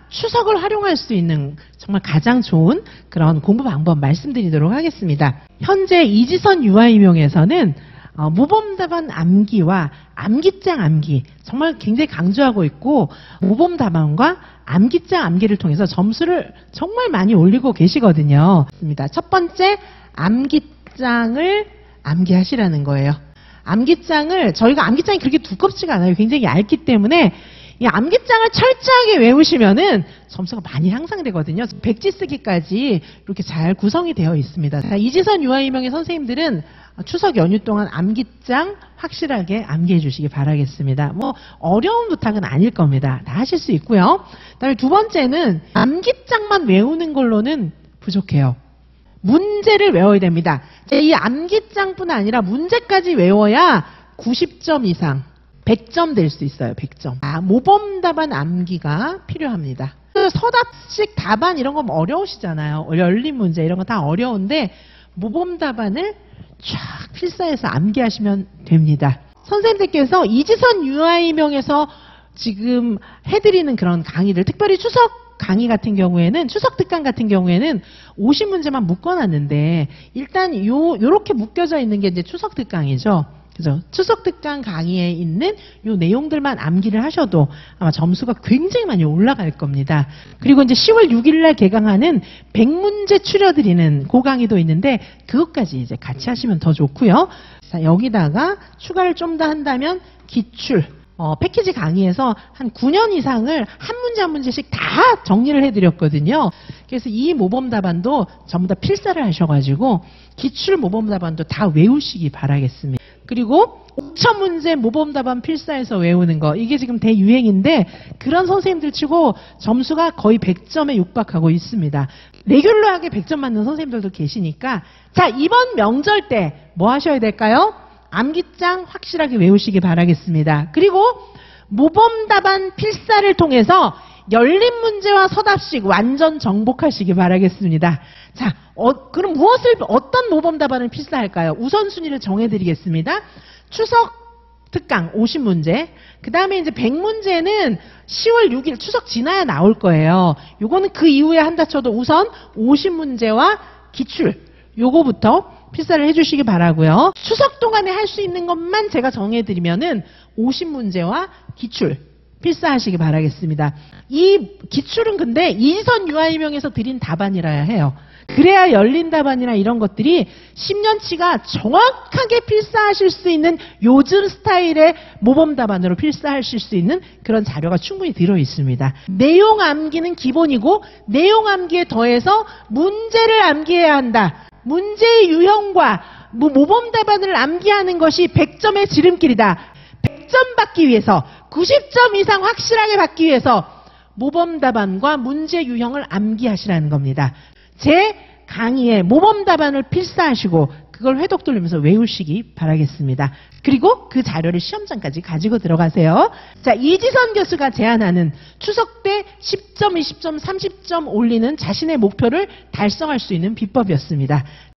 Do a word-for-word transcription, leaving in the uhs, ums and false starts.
추석을 활용할 수 있는 정말 가장 좋은 그런 공부 방법 말씀드리도록 하겠습니다. 현재 이지선 유아임용에서는 어, 모범답안 암기와 암기장 암기 정말 굉장히 강조하고 있고, 모범답안과 암기장 암기를 통해서 점수를 정말 많이 올리고 계시거든요. 첫 번째, 암기장을 암기하시라는 거예요. 암기장을, 저희가 암기장이 그렇게 두껍지가 않아요. 굉장히 얇기 때문에 이 암기장을 철저하게 외우시면은 점수가 많이 향상되거든요. 백지 쓰기까지 이렇게 잘 구성이 되어 있습니다. 자, 이지선 유아임용의 선생님들은 추석 연휴 동안 암기장 확실하게 암기해 주시기 바라겠습니다. 뭐 어려운 부탁은 아닐 겁니다. 다 하실 수 있고요. 그다음에 두 번째는 암기장만 외우는 걸로는 부족해요. 문제를 외워야 됩니다. 이 암기장뿐 아니라 문제까지 외워야 구십 점 이상, 백 점 될 수 있어요. 백 점. 아, 모범답안 암기가 필요합니다. 서답식 답안 이런 거 어려우시잖아요. 열린 문제 이런 거 다 어려운데 모범답안을 쫙 필사해서 암기하시면 됩니다. 선생님들께서 이지선 유아임용에서 지금 해드리는 그런 강의들, 특별히 추석 강의 같은 경우에는, 추석 특강 같은 경우에는 오십 문제만 묶어놨는데, 일단 요, 요렇게 묶여져 있는 게 이제 추석 특강이죠. 그죠? 추석 특강 강의에 있는 요 내용들만 암기를 하셔도 아마 점수가 굉장히 많이 올라갈 겁니다. 그리고 이제 시월 육일날 개강하는 백 문제 추려드리는 그 강의도 있는데, 그것까지 이제 같이 하시면 더 좋고요. 자, 여기다가 추가를 좀 더 한다면 기출, 어, 패키지 강의에서 한 구 년 이상을 한 문제 한 문제씩 다 정리를 해드렸거든요. 그래서 이 모범답안도 전부 다 필사를 하셔가지고 기출 모범답안도 다 외우시기 바라겠습니다. 그리고 오천 문제 모범답안 필사해서 외우는 거, 이게 지금 대유행인데 그런 선생님들 치고 점수가 거의 백 점에 육박하고 있습니다. 레귤러하게 백 점 맞는 선생님들도 계시니까, 자, 이번 명절 때 뭐 하셔야 될까요? 암기장 확실하게 외우시기 바라겠습니다. 그리고 모범답안 필사를 통해서 열린 문제와 서답식 완전 정복하시기 바라겠습니다. 자, 어, 그럼 무엇을, 어떤 모범답안을 필사할까요? 우선순위를 정해드리겠습니다. 추석 특강 오십 문제, 그 다음에 이제 백 문제는 시월 육일 추석 지나야 나올 거예요. 요거는 그 이후에 한다 쳐도 우선 오십 문제와 기출, 요거부터 필사를 해주시기 바라고요. 추석 동안에 할 수 있는 것만 제가 정해드리면은 오십 문제와 기출 필사하시기 바라겠습니다. 이 기출은 근데 이지선 유아임용에서 드린 답안이라야 해요. 그래야 열린 답안이나 이런 것들이 십 년치가 정확하게 필사하실 수 있는 요즘 스타일의 모범 답안으로 필사하실 수 있는 그런 자료가 충분히 들어 있습니다. 내용 암기는 기본이고, 내용 암기에 더해서 문제를 암기해야 한다. 문제의 유형과 뭐 모범 답안을 암기하는 것이 백 점의 지름길이다. 백 점 받기 위해서, 구십 점 이상 확실하게 받기 위해서 모범 답안과 문제 유형을 암기하시라는 겁니다. 제 강의에 모범 답안을 필사하시고 그걸 회독 돌리면서 외우시기 바라겠습니다. 그리고 그 자료를 시험장까지 가지고 들어가세요. 자, 이지선 교수가 제안하는 추석 때 십 점, 이십 점, 삼십 점 올리는 자신의 목표를 달성할 수 있는 비법이었습니다.